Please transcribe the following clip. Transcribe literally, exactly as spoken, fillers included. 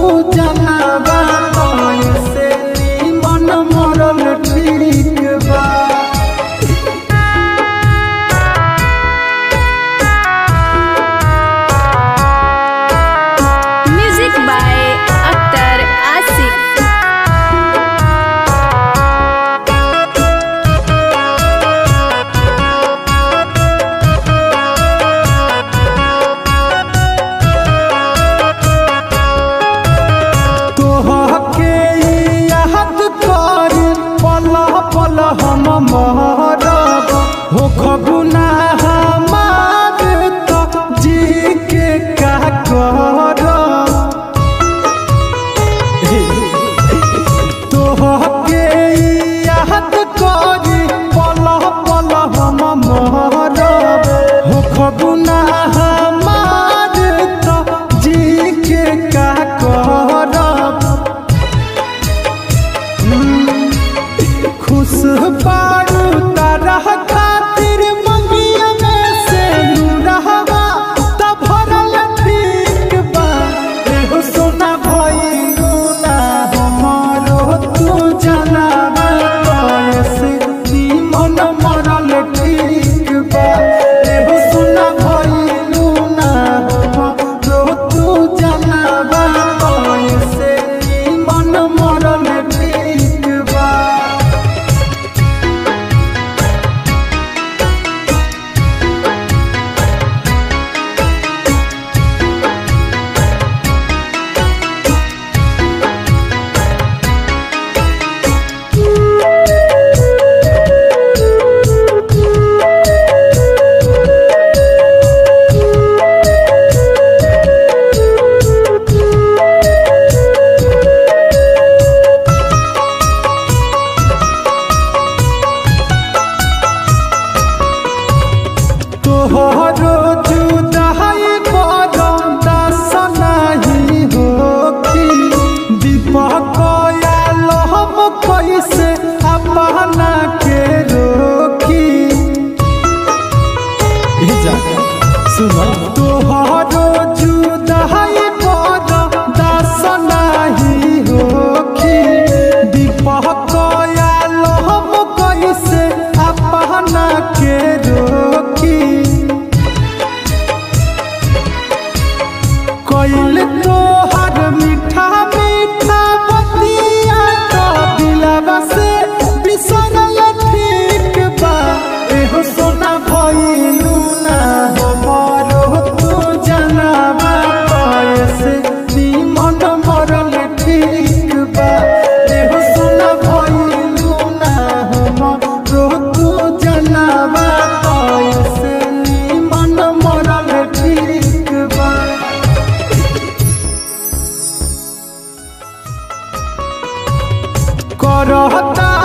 जनाबा से मन मरल ठीक बा। म्यूजिक बाय अख्तर आशिक। हम मरब हो खगुना हमार तो जी के का करब तोहके याद करी पल पल हम मरब हो खगुना हमार तो जी के का करब। खुश बारू तारा खातिर मंगिया में से रहबा त भरल ठीक बा। एहो सोना भइलू ना हमारो तू जनाबा से मन मरल ठीक बा। एहो सोना भइलू ना हमारो तू जनाबा से मन मरल ठीक बा। तोहरो जुदाई बरदास नहीं होखी दीपक आयल हम कैसे अपना के रोकी। तोहरो जुदाई बरदास नहीं होखी दीपक आयल हम कैसे अपना के रोकी। कोइल तोहर मीठा मीठा बतिया तो दिलवा से बिसरल ठीक बा। एहो सोना भइलू ना हमारो तू जनाबा से मन मरल ठीक बा। एहो सोना भइलू ना हमारो तू जनाबा से मन मरल ठीक बा। करहता